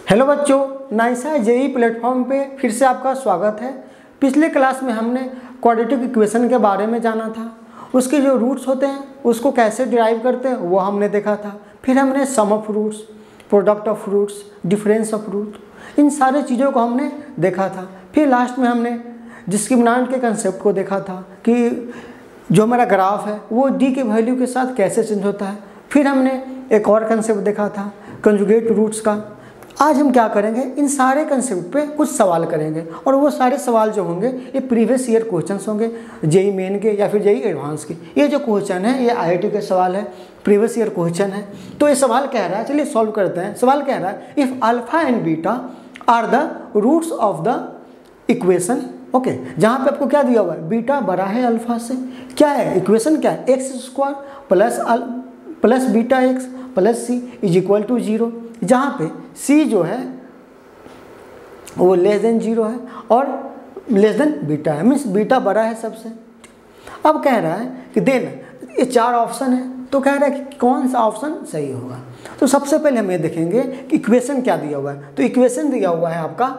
Hello बच्चों, Naisa JEE platform पे फिर से आपका स्वागत है। पिछले क्लास में हमने क्वाड्रेटिक इक्वेशन के बारे में जाना था। उसके जो रूट्स होते हैं उसको कैसे डिराइव करते हैं वो हमने देखा था। फिर हमने sum of roots, product of roots, difference of root, इन सारे चीज़ों को हमने देखा था। फिर लास्ट में हमने डिस्क्रिमिनेंट के कंसेप्ट को देखा था कि जो हमारा ग्राफ है वो डी के वैल्यू के साथ कैसे चेंज होता है। फिर हमने एक और कंसेप्ट देखा था कंजुगेट रूट्स का। आज हम क्या करेंगे, इन सारे कंसेप्ट पे कुछ सवाल करेंगे और वो सारे सवाल जो होंगे ये प्रीवियस ईयर क्वेश्चंस होंगे, जेई मेन के या फिर जेई एडवांस के। ये जो क्वेश्चन है ये आईआईटी के सवाल है, प्रीवियस ईयर क्वेश्चन है। तो ये सवाल कह रहा है, चलिए सॉल्व करते हैं। सवाल कह रहा है if alpha and beta are the roots of the equation. Okay, जहाँ पे आपको क्या दिया हुआ है, बीटा बड़ा है अल्फा से। क्या है इक्वेशन, क्या है, X square plus beta X plus C is equal to 0, जहाँ पे सी जो है वो लेस देन 0 है और लेस देन बीटा है, मीन्स बीटा बड़ा है सबसे। अब कह रहा है कि देन ये 4 ऑप्शन है, तो कह रहा है कि कौन सा ऑप्शन सही होगा। तो सबसे पहले हम ये देखेंगे कि इक्वेशन क्या दिया हुआ है। तो इक्वेशन दिया हुआ है आपका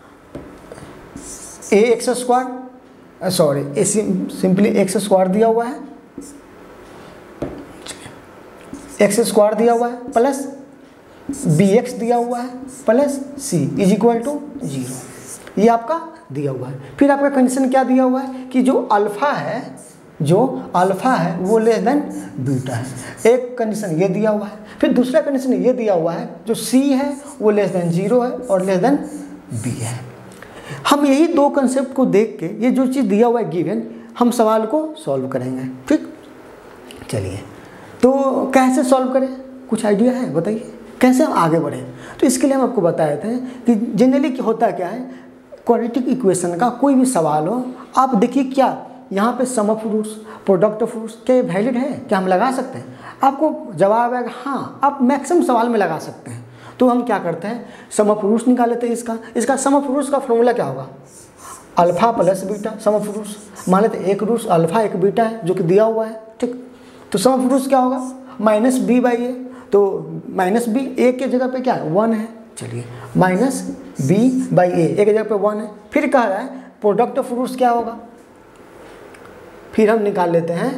A X square, sorry simply X square दिया हुआ है, एक्स स्क्वायर दिया हुआ है प्लस बी एक्स दिया हुआ है plus C is equal to 0, ये आपका दिया हुआ है। फिर आपका कंडीशन क्या दिया हुआ है कि जो अल्फा है वो लेस देन बीटा है। एक कंडीशन ये दिया हुआ है। फिर दूसरा कंडीशन ये दिया हुआ है जो सी है वो लेस देन 0 है और लेस देन बी है। हम यही दो कंसेप्ट को देख के ये जो चीज़ दिया हुआ है गिवन, हम सवाल को सॉल्व करेंगे। ठीक, चलिए तो कैसे सॉल्व करें, कुछ आइडिया है बताइए कैसे हम आगे बढ़ें। तो इसके लिए हम आपको बताए थे कि जनरली होता क्या है, क्वाड्रेटिक इक्वेशन का कोई भी सवाल हो, आप देखिए क्या यहाँ पे sum of roots, product of roots क्या वैलिड है, क्या हम लगा सकते हैं। आपको जवाब आएगा हाँ, आप मैक्सिमम सवाल में लगा सकते हैं। तो हम क्या करते हैं, सम ऑफ रूट्स निकाल लेते हैं। इसका सम ऑफ रूट्स का फॉर्मूला क्या होगा, alpha plus beta sum of roots. मान लेते एक रूट्स अल्फा एक बीटा है जो कि दिया हुआ है। ठीक, तो सम ऑफ रूट्स क्या होगा, माइनस बी बाई ए। तो माइनस बी ए के जगह पे क्या है 1 है, चलिए माइनस बी बाई ए के जगह पे 1 है। फिर कह रहा है प्रोडक्ट ऑफ रूट्स क्या होगा, फिर हम निकाल लेते हैं।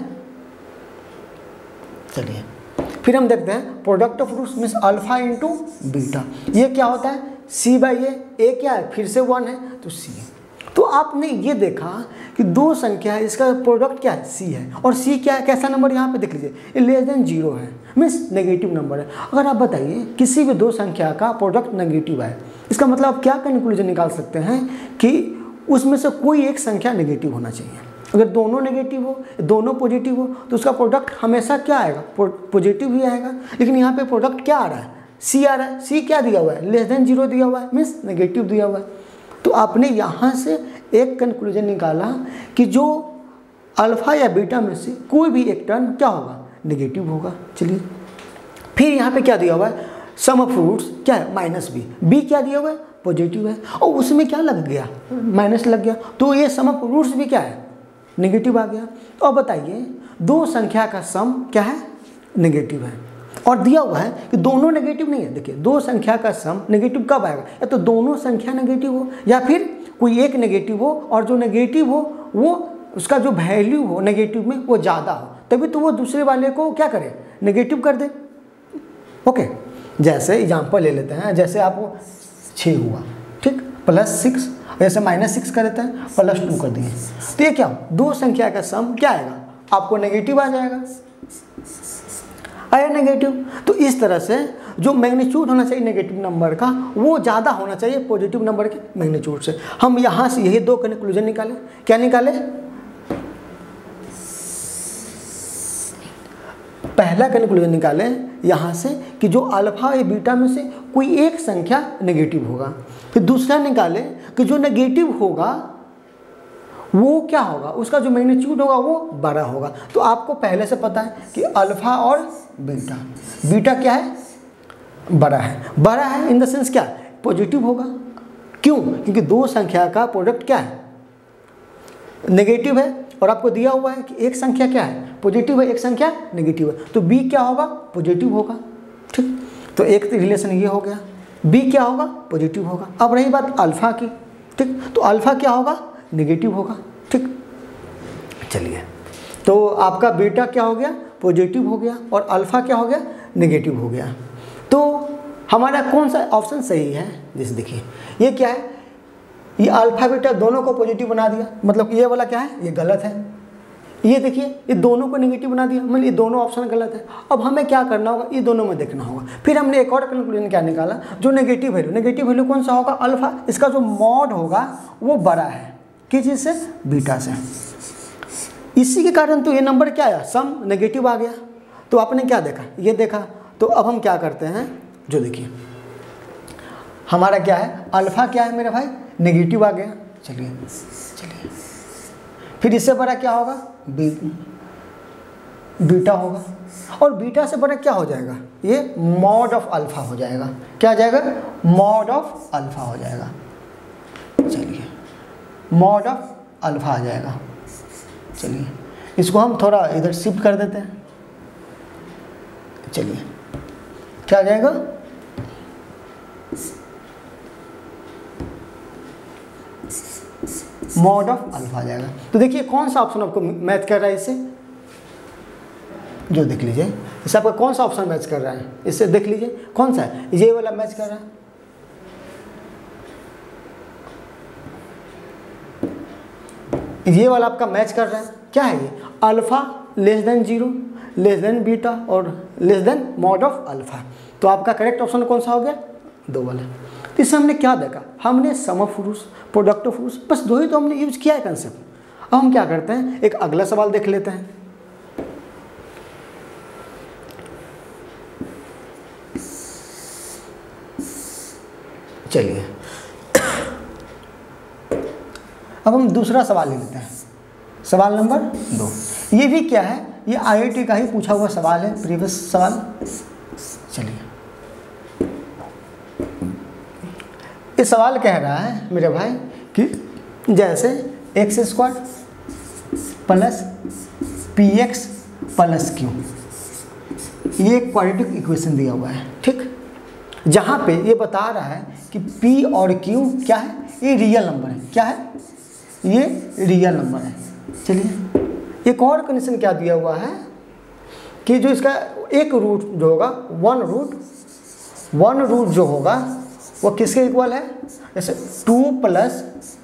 चलिए फिर हम देखते हैं product of roots means alpha into beta, ये क्या होता है सी बाई ए क्या है फिर से 1 है तो सी। तो आपने ये देखा कि दो संख्या है, इसका प्रोडक्ट क्या है सी है और सी क्या है, कैसा नंबर यहाँ पे देख लीजिए ये लेस देन 0 है, मीन्स नेगेटिव नंबर है। अगर आप बताइए किसी भी दो संख्या का प्रोडक्ट नेगेटिव है, इसका मतलब आप क्या कंक्लूजन निकाल सकते हैं कि उसमें से कोई एक संख्या नेगेटिव होना चाहिए। अगर दोनों नेगेटिव हो, दोनों पॉजिटिव हो, तो उसका प्रोडक्ट हमेशा क्या आएगा, पॉजिटिव ही आएगा। लेकिन यहाँ पे प्रोडक्ट क्या आ रहा है, सी आ रहा है। सी क्या दिया हुआ है, लेस देन 0 दिया हुआ है, मीन्स नेगेटिव दिया हुआ है। तो आपने यहाँ से एक कंक्लूजन निकाला कि जो अल्फा या बीटा में से कोई भी एक टर्म क्या होगा, नेगेटिव होगा। चलिए फिर यहाँ पे क्या दिया हुआ है, सम ऑफ रूट्स क्या है माइनस बी क्या दिया हुआ है पॉजिटिव है और उसमें क्या लग गया, माइनस लग गया, तो ये सम ऑफ रूट्स भी क्या है नेगेटिव आ गया। तो अब बताइए दो संख्या का सम क्या है, नेगेटिव है और दिया हुआ है कि दोनों नेगेटिव नहीं है। देखिए दो संख्या का सम नेगेटिव कब आएगा, या तो दोनों संख्या नेगेटिव हो या फिर कोई एक नेगेटिव हो और जो नेगेटिव हो वो उसका जो वैल्यू हो नेगेटिव में वो ज़्यादा हो, तभी तो वो दूसरे वाले को क्या करे, नेगेटिव कर दे। ओके, जैसे एग्जांपल ले लेते हैं, जैसे आपको 6 हुआ, ठीक, प्लस 6, जैसे माइनस 6 कर देते हैं प्लस 2 कर दिए, तो ये क्या हो, दो संख्या का सम क्या आएगा, आपको नेगेटिव आ जाएगा, आया नेगेटिव। तो इस तरह से जो मैग्नीट्यूड होना चाहिए नेगेटिव नंबर का वो ज़्यादा होना चाहिए पॉजिटिव नंबर के मैग्नीट्यूड से। हम यहाँ से यही दो कंक्लूजन निकाले। क्या निकाले, पहला कंक्लूजन निकाले यहाँ से कि जो अल्फा या बीटा में से कोई एक संख्या नेगेटिव होगा। फिर दूसरा निकाले कि जो नेगेटिव होगा वो क्या होगा, उसका जो मैग्नीट्यूड होगा वो बड़ा होगा। तो आपको पहले से पता है कि अल्फा और बीटा क्या है, बड़ा है इन द सेंस क्या पॉजिटिव होगा। क्यों, क्योंकि दो संख्या का प्रोडक्ट क्या है नेगेटिव है और आपको दिया हुआ है कि एक संख्या क्या है पॉजिटिव है, एक संख्या नेगेटिव है, तो बी क्या होगा पॉजिटिव होगा। ठीक, तो एक रिलेशन ये हो गया। बी क्या होगा, पॉजिटिव होगा। अब रही बात अल्फ़ा की, ठीक, तो अल्फ़ा क्या होगा, नेगेटिव होगा, ठीक। चलिए, तो आपका बीटा क्या हो गया, पॉजिटिव हो गया, और अल्फ़ा क्या हो गया, नेगेटिव हो गया। तो हमारा कौन सा ऑप्शन सही है, जैसे देखिए ये क्या है, ये अल्फ़ा बीटा दोनों को पॉजिटिव बना दिया, मतलब ये वाला क्या है, ये गलत है। ये देखिए ये दोनों को नेगेटिव बना दिया, मतलब ये दोनों ऑप्शन गलत है। अब हमें क्या करना होगा, ये दोनों में देखना होगा। फिर हमने एक और कंक्लूजन क्या निकाला, जो नेगेटिव वैल्यू कौन सा होगा, अल्फ़ा, इसका जो मॉड होगा वो बड़ा है, किस चीज़ से, बीटा से। इसी के कारण तो ये नंबर क्या आया, सम नेगेटिव आ गया। तो आपने क्या देखा, ये देखा। तो अब हम क्या करते हैं, जो देखिए हमारा क्या है, अल्फ़ा क्या है मेरे भाई, नेगेटिव आ गया। चलिए फिर इससे बड़ा क्या होगा, बीटा होगा, और बीटा से बड़ा क्या हो जाएगा, ये मॉड ऑफ अल्फ़ा हो जाएगा। क्या आ जाएगा, मॉड ऑफ अल्फ़ा हो जाएगा। चलिए मॉड ऑफ अल्फ़ा आ जाएगा। चलिए इसको हम थोड़ा इधर शिफ्ट कर देते हैं। चलिए क्या आ जाएगा, मॉड ऑफ अल्फ़ा आ जाएगा। तो देखिए कौन सा ऑप्शन आपको मैच कर रहा है इससे, जो देख लीजिए इससे आपका कौन सा ऑप्शन मैच कर रहा है, इससे देख लीजिए कौन सा है, ये वाला मैच कर रहा है। ये वाला आपका मैच कर रहा है, क्या है ये, alpha less than 0, less than beta और less than mod of alpha. तो आपका करेक्ट ऑप्शन कौन सा हो गया, 2 वाला। तो इससे हमने क्या देखा, हमने sum of roots, product of roots, बस 2 ही तो हमने यूज किया है कंसेप्ट। अब हम क्या करते हैं, एक अगला सवाल देख लेते हैं। चलिए अब हम दूसरा सवाल ले लेते हैं, सवाल नंबर 2। ये भी क्या है, ये IIT का ही पूछा हुआ सवाल है, प्रीवियस सवाल। चलिए ये सवाल कह रहा है मेरे भाई कि जैसे x² plus px plus q, ये एक क्वाड्रेटिक इक्वेशन दिया हुआ है, ठीक, जहाँ पे ये बता रहा है कि p और q क्या है, ये रियल नंबर है। क्या है, ये रियल नंबर है। चलिए एक और कंडीशन क्या दिया हुआ है कि जो इसका एक रूट जो होगा, वन रूट जो होगा वो किसके इक्वल है, जैसे 2 प्लस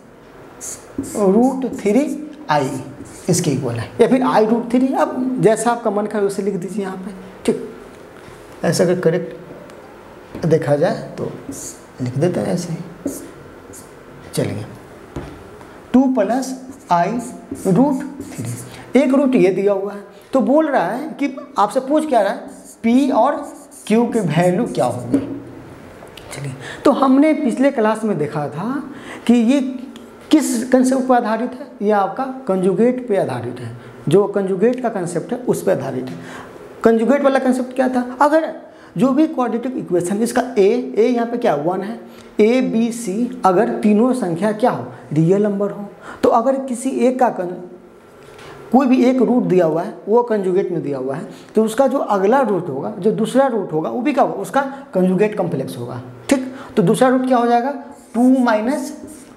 √3i इसके इक्वल है, या फिर i√3। अब जैसा आपका मन करे उसे लिख दीजिए यहाँ पे, ठीक। ऐसा अगर करेक्ट देखा जाए तो लिख देते हैं ऐसे ही। चलिए 2 प्लस i√3, एक रूट ये दिया हुआ है। तो बोल रहा है कि आपसे पूछ क्या रहा है, p और q की वैल्यू क्या होगी। चलिए तो हमने पिछले क्लास में देखा था कि ये किस कंसेप्ट पर आधारित है, ये आपका कंजुगेट पे आधारित है। जो कंजुगेट का कंसेप्ट है उस पर आधारित है। कंजुगेट वाला कंसेप्ट क्या था, अगर जो भी क्वाड्रेटिक इक्वेशन इसका ए यहाँ पे क्या 1 है, ए बी सी, अगर तीनों संख्या क्या हो, रियल नंबर हो, तो अगर किसी एक का कोई भी एक रूट दिया हुआ है, वो कंजुगेट में दिया हुआ है, तो उसका जो अगला रूट होगा, जो दूसरा रूट होगा, वो भी क्या होगा, उसका कंजुगेट कॉम्प्लेक्स होगा, ठीक। तो दूसरा रूट क्या हो जाएगा, 2 माइनस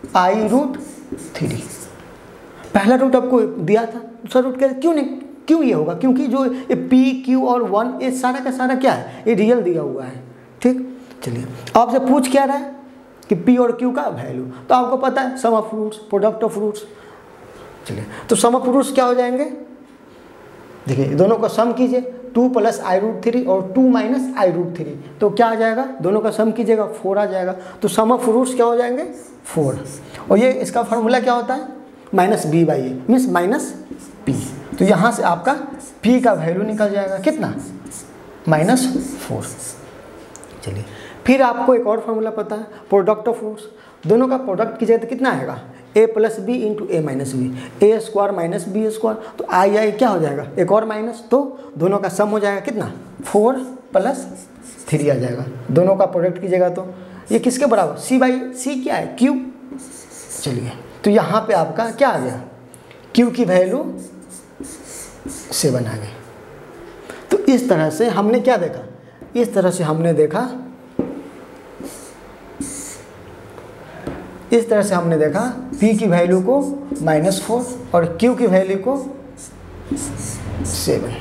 i√3। पहला रूट आपको दिया था, दूसरा रूट क्या, क्यों ये होगा, क्योंकि जो ये p q और 1 ये सारा का सारा क्या है, ये रियल दिया हुआ है, ठीक। चलिए आपसे पूछ क्या रहा है कि p और q का वैल्यू, तो आपको पता है sum of roots, product of roots. चलिए तो सम ऑफ फ्रूट्स क्या हो जाएंगे, देखिए दोनों का सम कीजिए, 2 प्लस i√3 और 2 माइनस i√3, तो क्या आ जाएगा, दोनों का सम कीजिएगा 4 आ जाएगा। तो सम ऑफ फ्रूट्स क्या हो जाएंगे, 4। और ये इसका फार्मूला क्या होता है, -b/a मीन्स -p। तो यहाँ से आपका p का वैल्यू निकल जाएगा कितना, -4। चलिए फिर आपको एक और फार्मूला पता है, प्रोडक्ट ऑफ फ्रूट्स, दोनों का प्रोडक्ट कीजिएगा तो कितना आएगा, a + b × a - b, a² - b², तो i क्या हो जाएगा, एक और माइनस, तो दोनों का सम हो जाएगा कितना, 4 + 3 आ जाएगा। दोनों का प्रोडक्ट कीजिएगा तो ये किसके बराबर, c/c क्या है, q। चलिए तो यहाँ पे आपका क्या आ गया, q की वैल्यू 7 आ गई। तो इस तरह से हमने क्या देखा, इस तरह से हमने देखा इस तरह से हमने देखा P की वैल्यू को -4 और Q की वैल्यू को 7।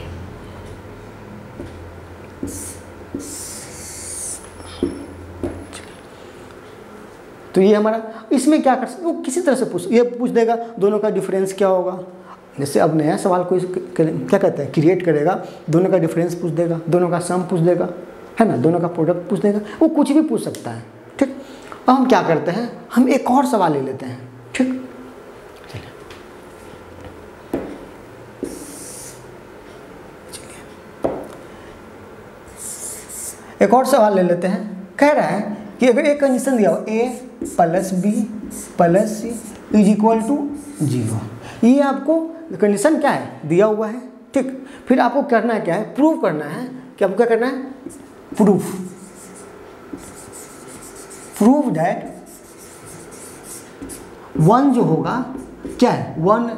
तो ये हमारा, इसमें क्या कर सकते, वो किसी तरह से ये पूछ देगा दोनों का डिफरेंस क्या होगा। जैसे अब नया सवाल कोई क्या कहते हैं क्रिएट करेगा, दोनों का डिफरेंस पूछ देगा, दोनों का सम पूछ देगा, है ना, दोनों का प्रोडक्ट पूछ देगा, वो कुछ भी पूछ सकता है। ठीक, अब हम क्या करते हैं, हम एक और सवाल ले लेते हैं। ठीक, चलिए एक और सवाल ले लेते हैं। कह रहा है कि अगर एक कंडीशन दिया हो A + B + C = 0, ये आपको कंडीशन क्या है दिया हुआ है। ठीक, फिर आपको करना है क्या है, प्रूव करना है कि आपको क्या करना है, प्रूव दैट 1 जो होगा क्या है, 1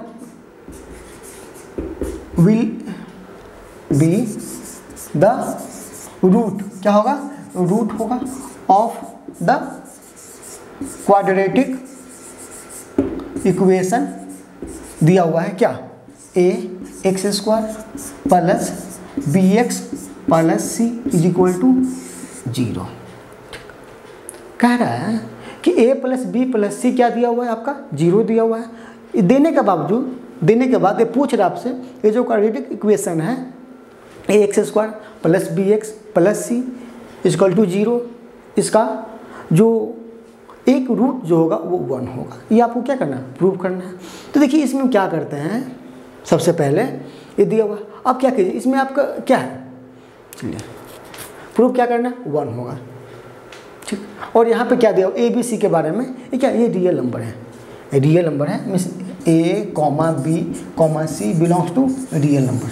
विल बी द रूट, क्या होगा, रूट होगा ऑफ द क्वाड्रेटिक इक्वेशन दिया हुआ है क्या, ax² + bx + c = 0। कह रहा है कि a + b + c क्या दिया हुआ है आपका, 0 दिया हुआ है। देने के बाद ये पूछ रहा है आपसे, ये जो क्वाड्रेटिक इक्वेशन है ax² + bx + c = 0, इसका जो एक रूट जो होगा वो 1 होगा। ये आपको क्या करना है, प्रूव करना है। तो देखिए इसमें क्या करते हैं, सबसे पहले ये दिया हुआ, अब क्या कीजिए, इसमें आपका क्या है, चलिए प्रूफ क्या करना है, 1 होगा। ठीक, और यहाँ पे क्या दिया हुआ, ए बी सी के बारे में, ये क्या, ये रियल नंबर है, रियल नंबर है, means A, B, C belongs to real number.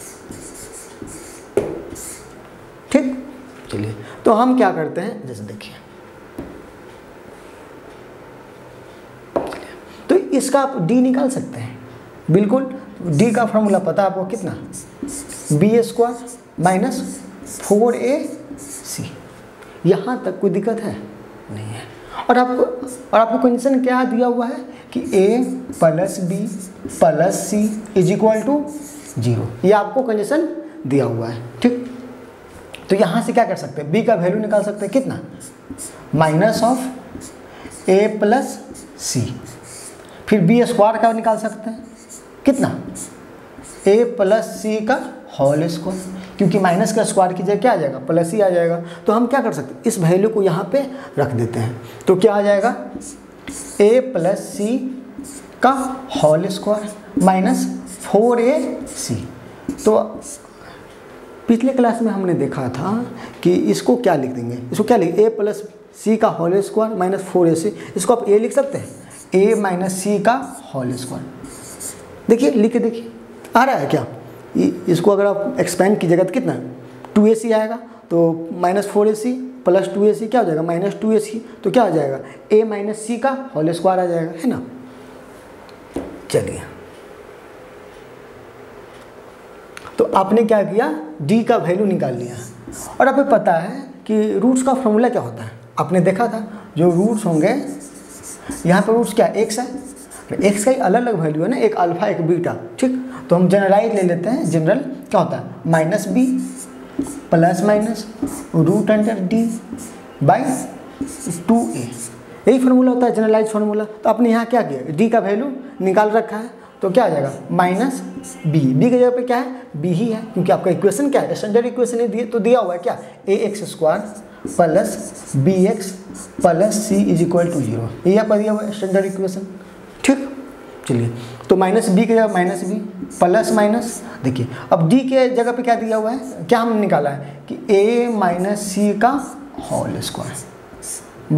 ठीक, चलिए तो हम क्या करते हैं, जैसे देखिए, तो इसका आप D निकाल सकते हैं, बिल्कुल। D का फॉर्मूला पता आपको कितना, B² - 4AC। यहाँ तक कोई दिक्कत है नहीं है। और आपको कंडीशन क्या दिया हुआ है कि A + B + C = 0, ये आपको कंडीशन दिया हुआ है। ठीक, तो यहाँ से क्या कर सकते हैं, B का वैल्यू निकाल सकते हैं कितना, -A + C। फिर B² का निकाल सकते हैं कितना, A + C का होल स्क्वायर, क्योंकि माइनस का स्क्वायर की जगह क्या आ जाएगा, प्लस ही आ जाएगा। तो हम क्या कर सकते हैं, इस वैल्यू को यहाँ पे रख देते हैं, तो क्या आ जाएगा, A + C का होल स्क्वायर -4AC। तो पिछले क्लास में हमने देखा था कि इसको क्या लिख देंगे, इसको क्या लिख, A + C का होल स्क्वायर -4AC, इसको आप A लिख सकते हैं, A - C का होल स्क्वायर। देखिए लिख के देखिए, आ रहा है क्या, इसको अगर आप एक्सपेंड कीजिएगा तो कितना 2AC आएगा, तो -4AC + 2AC क्या हो जाएगा, -2AC। तो क्या हो जाएगा, A - C का होल स्क्वायर आ जाएगा, है ना। चलिए, तो आपने क्या किया, D का वैल्यू निकाल लिया। और आपको पता है कि रूट्स का फॉर्मूला क्या होता है, आपने देखा था, जो रूट्स होंगे यहाँ पर रूट्स क्या, x है, x का ही अलग अलग वैल्यू है ना, एक अल्फा एक बीटा। ठीक, तो हम जनरलाइज ले लेते हैं, जनरल क्या होता है, -b ± √D/2a, यही फार्मूला होता है जनरलाइज फार्मूला। तो आपने यहाँ क्या किया, D का वैल्यू निकाल रखा है, तो क्या आ जाएगा, -b, b की जगह पे क्या है, b ही है, क्योंकि आपका इक्वेशन क्या है, स्टैंडर्ड इक्वेशन ही तो दिया हुआ है क्या, ax² + bx + c = 0, ये आपका दिया हुआ है स्टैंडर्ड इक्वेशन। ठीक, चलिए, तो -b की जगह -b प्लस देखिए, अब D के जगह पे क्या दिया हुआ है, क्या हमने निकाला है कि A - C का होल स्क्वायर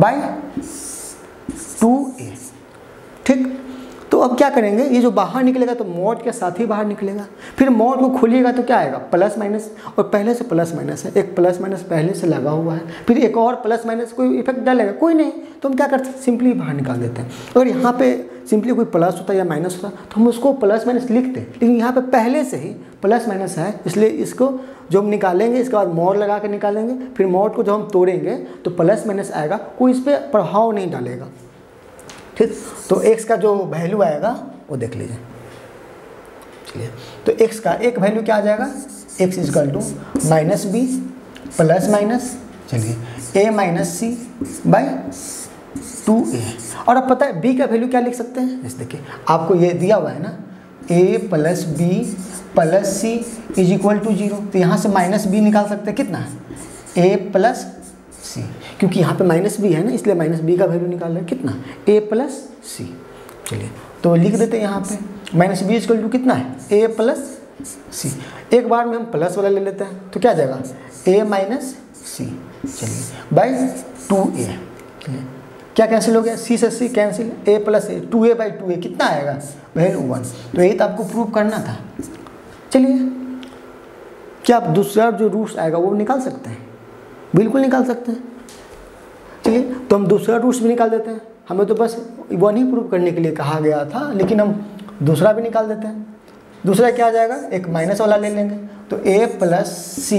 /2a। ठीक, तो अब क्या करेंगे, ये जो बाहर निकलेगा तो मॉड के साथ ही बाहर निकलेगा, फिर मॉड को खोलिएगा तो क्या आएगा, +- और पहले से +- है, एक +- पहले से लगा हुआ है, फिर एक और +- कोई इफेक्ट डालेगा, कोई नहीं, तो हम क्या करते हैं, सिंपली बाहर निकाल देते हैं। अगर यहाँ पे सिंपली कोई प्लस होता या माइनस होता तो हम उसको +- लिखते, लेकिन यहाँ पे पहले से ही +- है, इसलिए इसको जो हम निकालेंगे इसके बाद मॉड लगा के निकालेंगे, फिर मॉड को जब हम तोड़ेंगे तो +- आएगा, कोई इस पर प्रभाव नहीं डालेगा। ठीक। तो x का जो वैल्यू आएगा वो देख लीजिए। चलिए, तो x का एक वैल्यू क्या आ जाएगा, x is equal to minus b plus minus, चलिए a minus c by 2a। और अब पता है b का वैल्यू क्या लिख सकते हैं, जैसे देखिए आपको ये दिया हुआ है ना, a plus b plus C is equal to 0। तो यहाँ से माइनस बी निकाल सकते हैं, कितना है a प्लस सी, क्योंकि यहाँ पे माइनस बी है ना, इसलिए माइनस बी का वैल्यू निकाल रहे हैं, कितना a प्लस सी। चलिए तो लिख देते हैं यहाँ पे माइनस बी इक्वल टू कितना है a प्लस सी। एक बार में हम प्लस वाला ले लेते हैं, तो क्या आ जाएगा a माइनस सी, चलिए बाई 2a। चलिए क्या कैंसिल हो गया, c से c cancel, a plus a, 2a by 2a कितना आएगा वैल्यू 1। तो यही तो आपको प्रूव करना था। चलिए क्या आप दूसरा जो रूट्स आएगा वो निकाल सकते हैं, बिल्कुल निकाल सकते हैं। चलिए तो हम दूसरा रूट्स भी निकाल देते हैं, हमें तो बस 1 ही प्रूव करने के लिए कहा गया था, लेकिन हम दूसरा भी निकाल देते हैं। दूसरा क्या आ जाएगा, एक माइनस वाला ले लेंगे, तो a प्लस सी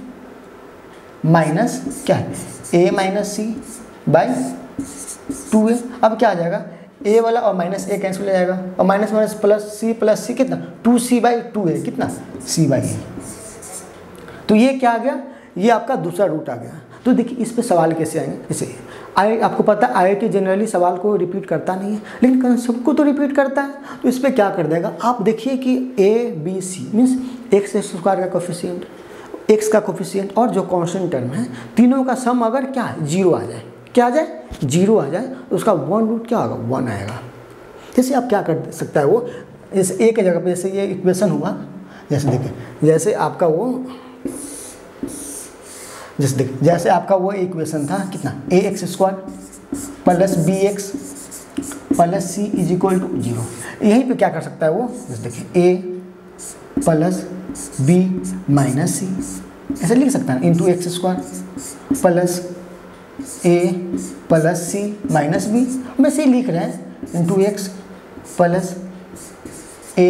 माइनस क्या है a minus c by 2a। अब क्या आ जाएगा, a वाला और माइनस a कैंसिल हो जाएगा, और माइनस माइनस प्लस सी कितना 2c बाई 2a, कितना c बाई a। तो ये क्या आ गया, ये आपका दूसरा रूट आ गया। तो देखिए इस पे सवाल कैसे आएंगे, जैसे आपको पता है IIT जनरली सवाल को रिपीट करता नहीं है, लेकिन कंसेप्ट को तो रिपीट करता है। तो इस पे क्या कर देगा, आप देखिए कि a b c means x square का कोफिशिएंट, x का कोफिशिएंट और जो कांस्टेंट टर्म है, तीनों का सम अगर क्या है 0 आ जाए, क्या आ जाए 0 आ जाए, तो उसका 1 रूट क्या होगा 1 आएगा। जैसे आप क्या कर सकता है वो, जैसे a के जगह पे जैसे ये इक्वेशन हुआ, जैसे देखिए जैसे आपका वो जैसे आपका वो इक्वेशन था कितना ax square plus bx plus c is equal to 0। यहीं पे क्या कर सकता है वो, जैसे देखिए a plus b minus c, ऐसे लिख सकता है into x square plus a plus c minus b, हम ऐसे ही लिख रहे हैं इंटू एक्स प्लस a,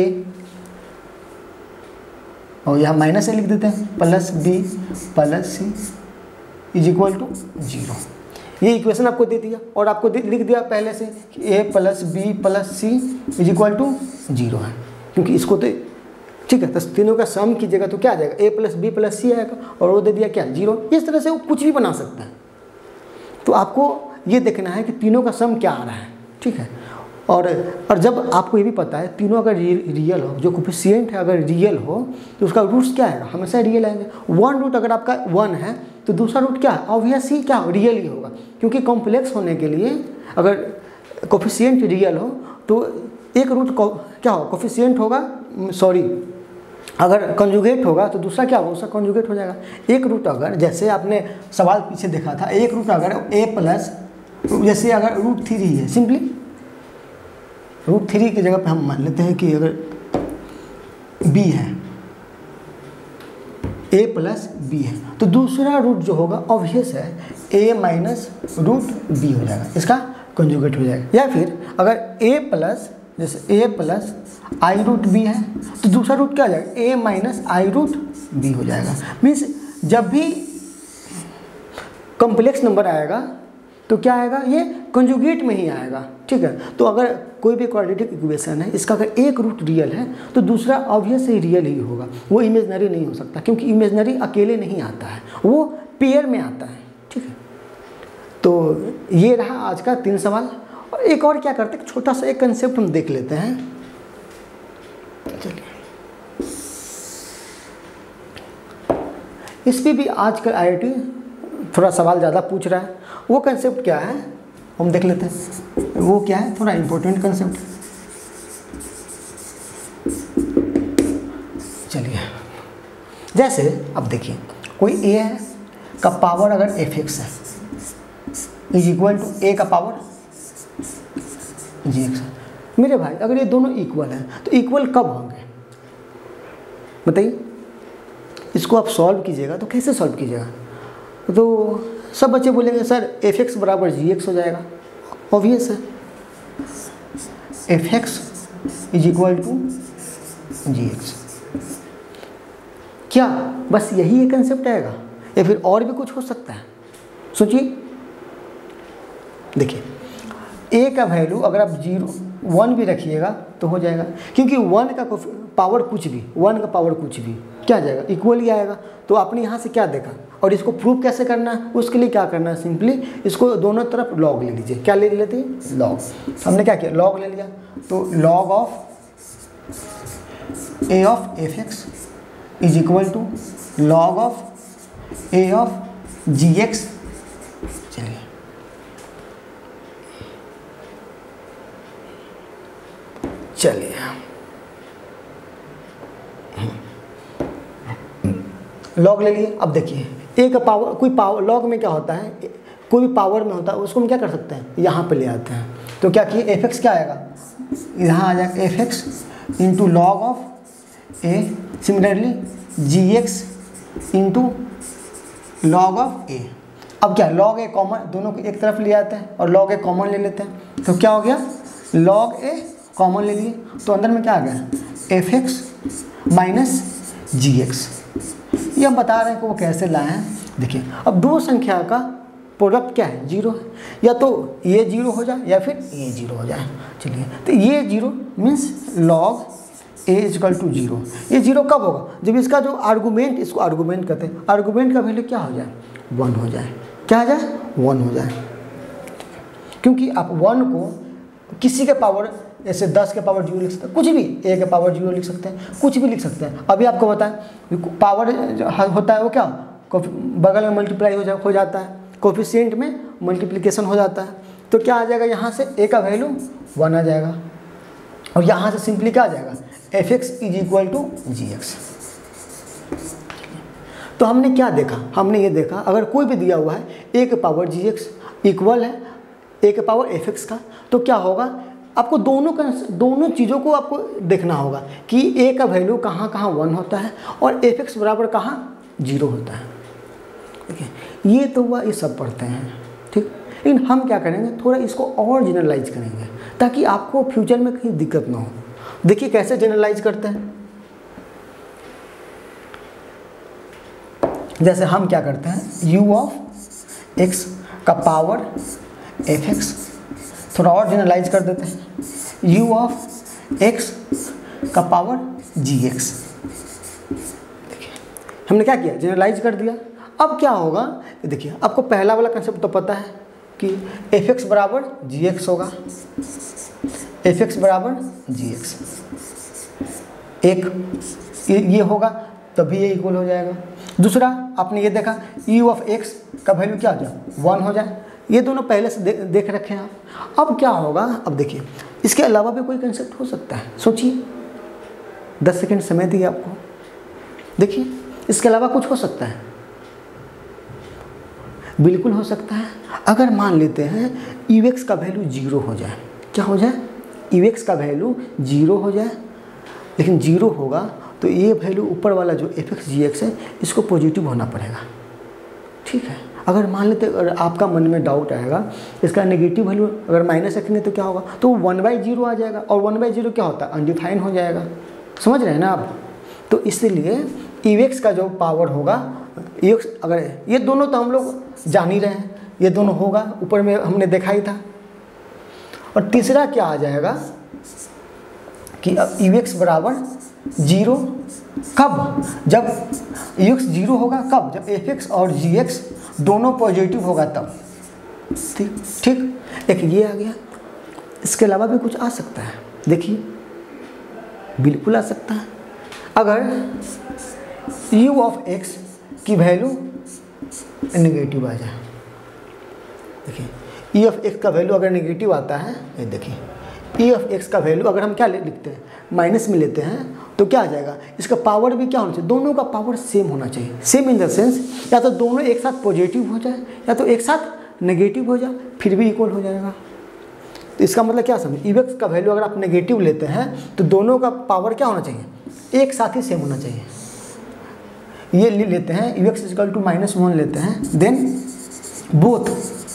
और यहाँ माइनस से लिख देते हैं plus b plus C is equal to 0। ये इक्वेशन आपको दे दिया और आपको लिख दिया पहले से कि a plus b plus C is equal to 0 है, क्योंकि इसको तो ठीक है, तो तीनों का सम कीजिएगा तो क्या आ जाएगा a plus b plus c आएगा, और वो दे दिया क्या 0। इस तरह से वो कुछ भी बना सकता है। तो आपको ये देखना है कि तीनों का सम क्या आ रहा है, ठीक है। और जब आपको ये भी पता है तीनों अगर रियल हो, जो कोफिशिएंट है अगर रियल हो, तो उसका रूट्स क्या आएगा, हमेशा रियल आएंगे। 1 रूट अगर आपका 1 है तो दूसरा रूट क्या है, ऑब्वियसली क्या रियल ही होगा, क्योंकि कॉम्प्लेक्स होने के लिए अगर कोफिशिएंट रियल हो तो एक रूट क्या हो कोफिशिएंट होगा, सॉरी अगर कंजुगेट होगा तो दूसरा क्या होगा उसका कंजुगेट हो जाएगा। एक रूट अगर, जैसे आपने सवाल पीछे देखा था, एक रूट अगर a प्लस, जैसे अगर रूट 3 है, सिंपली रूट 3 की जगह पे हम मान लेते हैं कि अगर b है, a प्लस b है, तो दूसरा रूट जो होगा ऑब्वियस है a माइनस रूट b हो जाएगा, इसका कंजुगेट हो जाएगा। या फिर अगर a प्लस, जैसे a plus i root b है, तो दूसरा रूट क्या हो जाएगा a minus i root b हो जाएगा। मीन्स जब भी कॉम्प्लेक्स नंबर आएगा तो क्या आएगा, ये कंजुगेट में ही आएगा, ठीक है। तो अगर कोई भी क्वाड्रेटिक इक्वेशन है, इसका अगर एक रूट रियल है तो दूसरा ऑब्वियस ही रियल ही होगा, वो इमेजनरी नहीं हो सकता, क्योंकि इमेजनरी अकेले नहीं आता है, वो पेयर में आता है, ठीक है। तो ये रहा आज का 3 सवाल। और एक और क्या करते हैं, छोटा सा एक कंसेप्ट हम देख लेते हैं। चलिए इस पर भी आजकल IIT थोड़ा सवाल ज़्यादा पूछ रहा है। वो कंसेप्ट क्या है हम देख लेते हैं, वो क्या है, थोड़ा इम्पोर्टेंट कंसेप्ट। चलिए जैसे अब देखिए कोई a है का पावर अगर fx है इज इक्वल टू a का पावर gx है। मेरे भाई अगर ये दोनों इक्वल हैं तो इक्वल कब होंगे बताइए। इसको आप सॉल्व कीजिएगा तो कैसे सॉल्व कीजिएगा, तो सब बच्चे बोलेंगे सर fx बराबर gx हो जाएगा, ऑब्वियस है fx is equal to gx। क्या बस यही एक कंसेप्ट आएगा या फिर और भी कुछ हो सकता है, सोचिए। देखिए ए का वैल्यू अगर आप 1 भी रखिएगा तो हो जाएगा, क्योंकि 1 का पावर कुछ भी, 1 का पावर कुछ भी क्या आ जाएगा, इक्वल ही आएगा। तो आपने यहाँ से क्या देखा, और इसको प्रूव कैसे करना है, उसके लिए क्या करना है, सिंपली इसको दोनों तरफ लॉग ले लीजिए। क्या ले लेते हैं, लॉग। हमने क्या किया, लॉग ले लिया। तो log of a of f x is equal to log of a of g x. चलिए लॉग ले लिए। अब देखिए ए का पावर, कोई पावर लॉग में क्या होता है, कोई भी पावर में होता है उसको हम क्या कर सकते हैं, यहाँ पे ले आते हैं। तो क्या किए, एफ एक्स क्या आएगा, यहाँ आ जाएगा f x into log of a, similarly g x into log of a. अब क्या, लॉग ए कॉमन, दोनों को एक तरफ ले आते हैं और लॉग ए कॉमन ले लेते हैं। तो क्या हो गया, लॉग ए कॉमन ले लिए, तो अंदर में क्या आ गया, f x minus g x. ये हम बता रहे हैं कि वो कैसे लाए हैं। देखिए अब दो संख्या का प्रोडक्ट क्या है, 0 है, या तो ये 0 हो जाए या फिर ये 0 हो जाए। चलिए तो ये 0 means log a is equal to 0। ये 0 कब होगा, जब इसका जो आर्गूमेंट, इसको आर्गूमेंट कहते हैं, आर्गूमेंट का वैल्यू क्या हो जाए, 1 हो जाए। क्या हो जाए, 1 हो जाए। क्योंकि आप 1 को किसी के पावर, जैसे 10 के पावर 0 लिख सकते हैं, कुछ भी, ए के पावर 0 लिख सकते हैं, कुछ भी लिख सकते हैं। अभी आपको बताएं पावर होता है वो क्या, बगल में मल्टीप्लाई हो जाता है, कोफिशिएंट में मल्टीप्लिकेशन हो जाता है। तो क्या आ जाएगा, यहाँ से ए का वैल्यू 1 आ जाएगा, और यहाँ से सिंपली क्या आ जाएगा, f x is equal to g x. तो हमने क्या देखा, हमने ये देखा अगर कोई भी दिया हुआ है ए के पावर जी एक्स इक्वल है ए के पावर एफ एक्स का, तो क्या होगा, आपको दोनों चीज़ों को आपको देखना होगा कि ए का वैल्यू कहाँ कहाँ 1 होता है और एफ एक्स बराबर कहाँ 0 होता है। ठीक है, ये तो हुआ, ये सब पढ़ते हैं, ठीक। लेकिन हम क्या करेंगे, थोड़ा इसको और जनरलाइज करेंगे ताकि आपको फ्यूचर में कहीं दिक्कत ना हो। देखिए कैसे जनरलाइज करते हैं, जैसे हम क्या करते हैं, u ऑफ x का पावर एफ एक्स, थोड़ा और जनरलाइज कर देते हैं, u ऑफ x का पावर जी एक्स। देखिए हमने क्या किया, जनरलाइज कर दिया। अब क्या होगा, देखिए आपको पहला वाला कंसेप्ट तो पता है कि एफ एक्स बराबर जी एक्स होगा, एफ एक्स बराबर जी एक्स, एक ये होगा तभी ये इक्वल हो जाएगा। दूसरा आपने ये देखा u ऑफ x का वैल्यू क्या हो जाए, 1 हो जाए। ये दोनों पहले से देख रखे हैं आप। अब क्या होगा, अब देखिए इसके अलावा भी कोई कंसेप्ट हो सकता है, सोचिए, 10 सेकंड समय दिए आपको। देखिए इसके अलावा कुछ हो सकता है, बिल्कुल हो सकता है। अगर मान लेते हैं यू एक्स का वैल्यू 0 हो जाए, क्या हो जाए, यू एक्स का वैल्यू 0 हो जाए, लेकिन 0 होगा तो ये वैल्यू ऊपर वाला जो एफ एक्स जी एक्स है इसको पॉजिटिव होना पड़ेगा, ठीक है। अगर मान लेते, अगर आपका मन में डाउट आएगा इसका नेगेटिव वैल्यू अगर माइनस रखेंगे तो क्या होगा, तो 1/0 आ जाएगा, और 1/0 क्या होता है, अनडिफाइन हो जाएगा। समझ रहे हैं ना आप। तो इसलिए यू एक्स का जो पावर होगा, यू एक्स, अगर ये दोनों तो हम लोग जान ही रहे हैं, ये दोनों होगा, ऊपर में हमने देखा ही था। और तीसरा क्या आ जाएगा कि अब यू एक्स बराबर 0 कब, जब यू एक्स 0 होगा, कब, जब एफ एक्स और जी एक्स दोनों पॉजिटिव होगा तब, ठीक ठीक। एक ये आ गया। इसके अलावा भी कुछ आ सकता है, देखिए बिल्कुल आ सकता है। अगर u ऑफ x की वैल्यू नेगेटिव आ जाए, देखिए e ऑफ x का वैल्यू अगर नेगेटिव आता है, ये देखिए e ऑफ x का वैल्यू अगर हम क्या लिखते हैं, माइनस में लेते हैं, तो क्या आ जाएगा, इसका पावर भी क्या होना चाहिए, दोनों का पावर सेम होना चाहिए। सेम इन द सेंस, या तो दोनों एक साथ पॉजिटिव हो जाए या तो एक साथ नेगेटिव हो जाए, फिर भी इक्वल हो जाएगा। तो इसका मतलब क्या समझ, यू एक्स का वैल्यू अगर आप नेगेटिव लेते हैं तो दोनों का पावर क्या होना चाहिए, एक साथ ही सेम होना चाहिए। ये लेते हैं यू एक्स इक्वल टू -1 लेते हैं, then both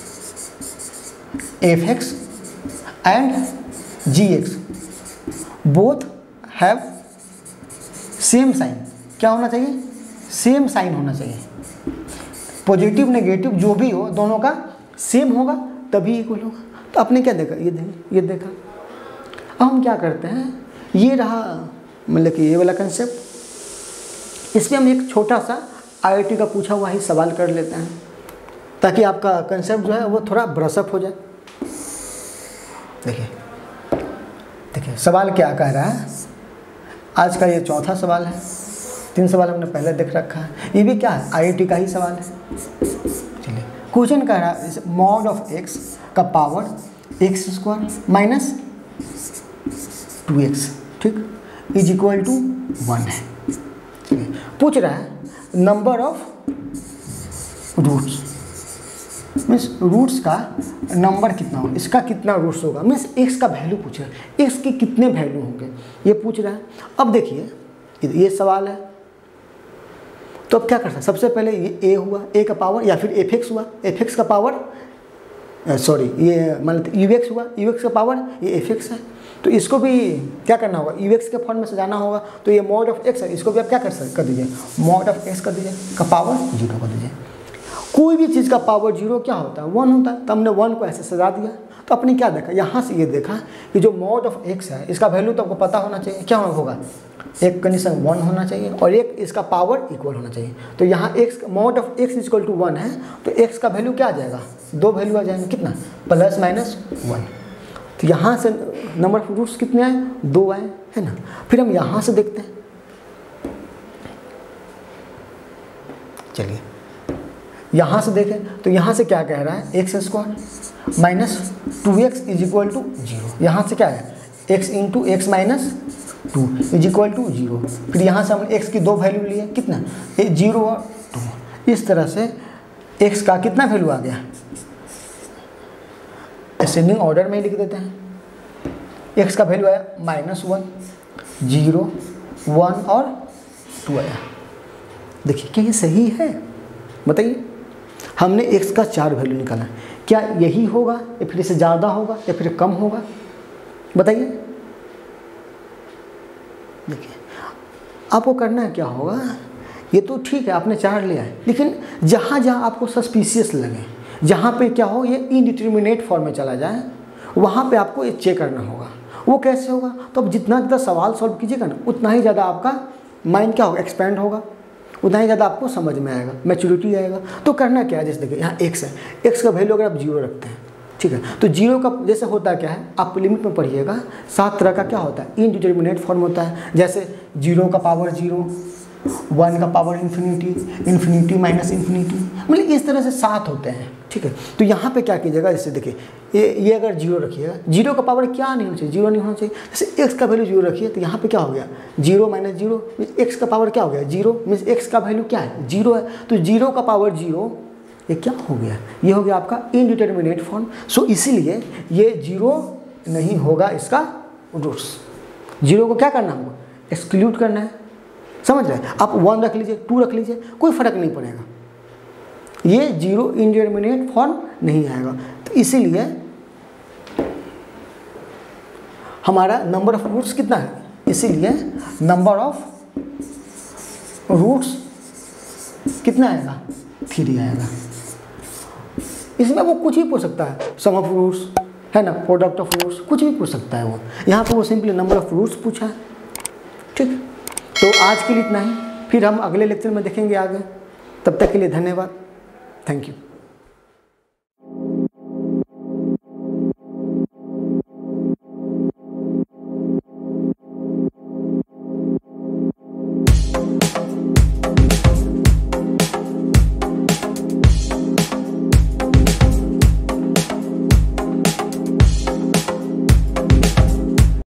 f x and g x both have same sign. क्या होना चाहिए, सेम साइन होना चाहिए। पॉजिटिव नेगेटिव जो भी हो, दोनों का सेम होगा तभी इक्वल होगा। तो आपने क्या देखा, ये देखा। अब हम क्या करते हैं, ये रहा मतलब कि ये वाला कंसेप्ट, इसमें हम एक छोटा सा IIT का पूछा हुआ ही सवाल कर लेते हैं ताकि आपका कंसेप्ट जो है वो थोड़ा ब्रशअप हो जाए। देखिए सवाल क्या कह रहा है, आज का ये चौथा सवाल है, 3 सवाल हमने पहले देख रखा है, ये भी क्या है IIT का ही सवाल है। चलिए क्वेश्चन कह रहा है मॉड ऑफ x का पावर x² माइनस 2x, ठीक, इज इक्वल टू 1 है। चलिए पूछ रहा है number of roots, means roots का नंबर कितना होगा, इसका कितना रूट्स होगा, मीन्स x का वैल्यू पूछ रहा है, x के कितने वैल्यू होंगे ये पूछ रहा है। अब देखिए ये सवाल है, तो अब क्या कर सकते हैं, सबसे पहले ये a हुआ, a का पावर, या फिर fx हुआ, fx का पावर, सॉरी ये मतलब ux हुआ, ux का पावर, ये fx है। तो इसको भी क्या करना होगा, ux के फॉर्म में सजाना होगा। तो ये मॉड ऑफ x है, इसको भी आप क्या कर दीजिए, मॉड ऑफ x कर दीजिए, का पावर 0 कर दीजिए। कोई भी चीज़ का पावर 0 क्या होता है, 1 होता है। तो हमने 1 को ऐसे सजा दिया, तो आपने क्या देखा, यहाँ से ये देखा कि जो मॉड ऑफ x है इसका वैल्यू तो आपको पता होना चाहिए, क्या होगा, एक कंडीशन 1 होना चाहिए और एक इसका पावर इक्वल होना चाहिए। तो यहाँ x mod of x equal to 1 है, तो x का वैल्यू क्या आ जाएगा, 2 वैल्यू आ जाएंगे, कितना, प्लस माइनस 1। तो यहाँ से नंबर ऑफ रूट्स कितने आए, 2 आए, है ना। फिर हम यहाँ से देखते हैं, चलिए यहाँ से देखें, तो यहाँ से क्या कह रहा है, x² minus 2x is equal to 0। यहाँ से क्या है, x into x minus 2 is equal to 0। फिर यहाँ से हम x की 2 वैल्यू लिए, कितना, 0 और 2। इस तरह से x का कितना वैल्यू आ गया, असेंडिंग ऑर्डर में ही लिख देते हैं। x का वैल्यू आया -1, 0, 1 और 2 आया। देखिए क्या ये सही है, बताइए। हमने x का 4 वैल्यू निकाला, क्या यही होगा या फिर इससे ज़्यादा होगा या फिर कम होगा, बताइए। देखिए आपको करना है क्या होगा, ये तो ठीक है आपने 4 लिया है, लेकिन जहाँ जहाँ आपको सस्पिशियस लगे, जहाँ पे क्या हो ये इनडिटर्मिनेट फॉर्म में चला जाए, वहाँ पे आपको ये चेक करना होगा। वो कैसे होगा, तो अब जितना ज़्यादा सवाल सॉल्व कीजिएगा ना, उतना ही ज़्यादा आपका माइंड क्या होगा, एक्सपेंड होगा, उतना ही ज़्यादा आपको समझ में आएगा, मैच्योरिटी आएगा। तो करना क्या है, जैसे देखिए यहाँ x है, x का वैल्यू अगर आप 0 रखते हैं, ठीक है, तो 0 का जैसे होता क्या है, आप लिमिट में पढ़िएगा, 7 तरह का क्या होता है, इनडिटर्मिनेट फॉर्म होता है। जैसे 0 का पावर 0, 1 का power infinity, infinity minus infinity, मतलब इस तरह से 7 होते हैं, ठीक है। तो यहाँ पे क्या कीजिएगा, जैसे देखिए ये अगर 0 रखिएगा, 0 का पावर क्या नहीं होना चाहिए, 0 नहीं होना चाहिए। जैसे x का वैल्यू 0 रखिए, तो यहाँ पे क्या हो गया, 0 माइनस 0, x का पावर क्या हो गया, 0, मीन्स x का वैल्यू क्या है, 0 है। तो 0 का पावर 0, ये क्या हो गया, ये हो गया आपका इनडिटर्मिनेट फॉर्म। सो इसीलिए ये 0 नहीं होगा इसका रूट्स। 0 को क्या करना होगा, एक्सक्लूड करना है, समझ रहे हैं। आप 1 रख लीजिए, 2 रख लीजिए, कोई फर्क नहीं पड़ेगा, ये 0 इनडिटर्मिनेट फॉर्म नहीं आएगा। तो इसीलिए हमारा नंबर ऑफ रूट्स कितना है, इसीलिए नंबर ऑफ रूट्स कितना आएगा, 3 आएगा। इसमें वो कुछ भी पूछ सकता है, सम ऑफ रूट्स है ना, प्रोडक्ट ऑफ रूट्स, कुछ भी पूछ सकता है वो। यहाँ पे वो सिंपली नंबर ऑफ रूट्स पूछा है, ठीक। तो आज के लिए इतना ही, फिर हम अगले लेक्चर में देखेंगे आगे। तब तक के लिए धन्यवाद, थैंक यू।